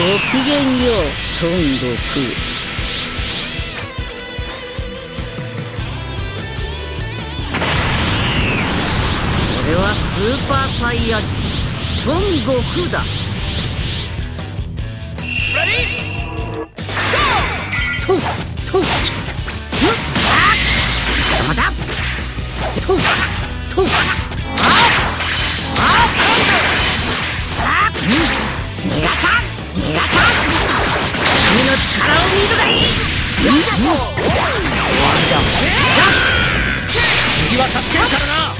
ごきげんよう、孫悟空。俺はスーパーサイヤ人孫悟空だ。とと邪魔だ。とと逃がさん逃がさん。君の力を見るがいい。終わりだ。次は助けるからな。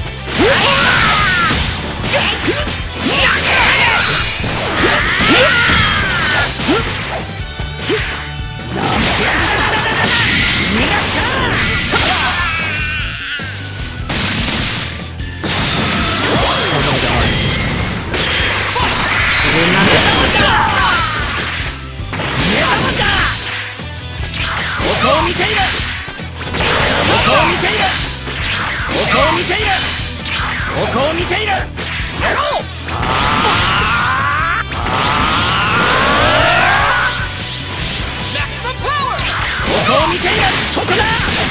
ここを見ている。ここを見ている。ここを見ている。ここを見ている。やろう。ここを見ている。そこだ。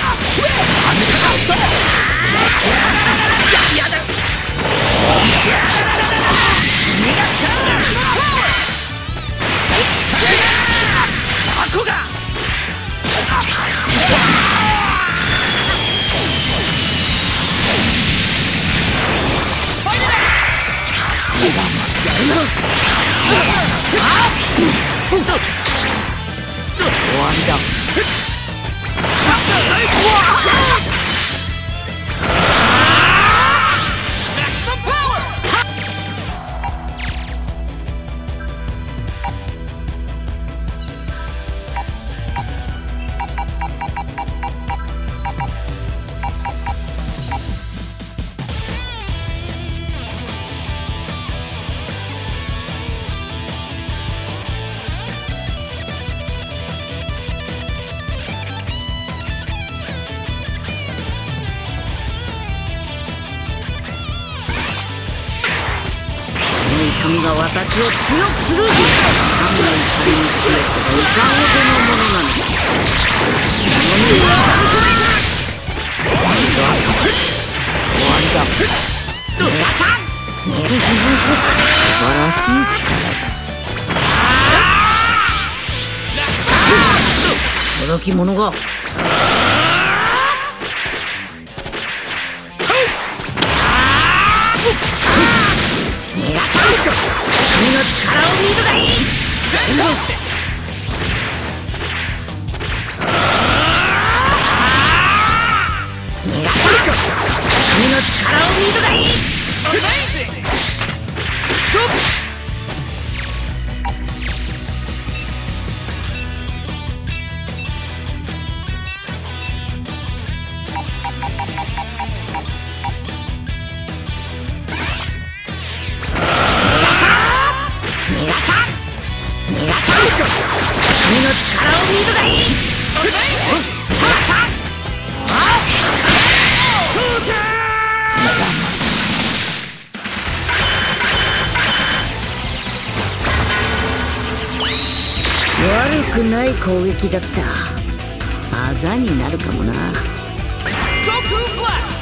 やだ。こが終わりだ。神が私を強くする。何の怒りに消えてもいかんほどのものなのだ。その目を刻み込め。終わりだ。皆さん素晴らしい力だ。届き者が君の力を見るがいい。君の力を見るがいい。君の力を見るがいい。悪くない攻撃だった。あざになるかもな。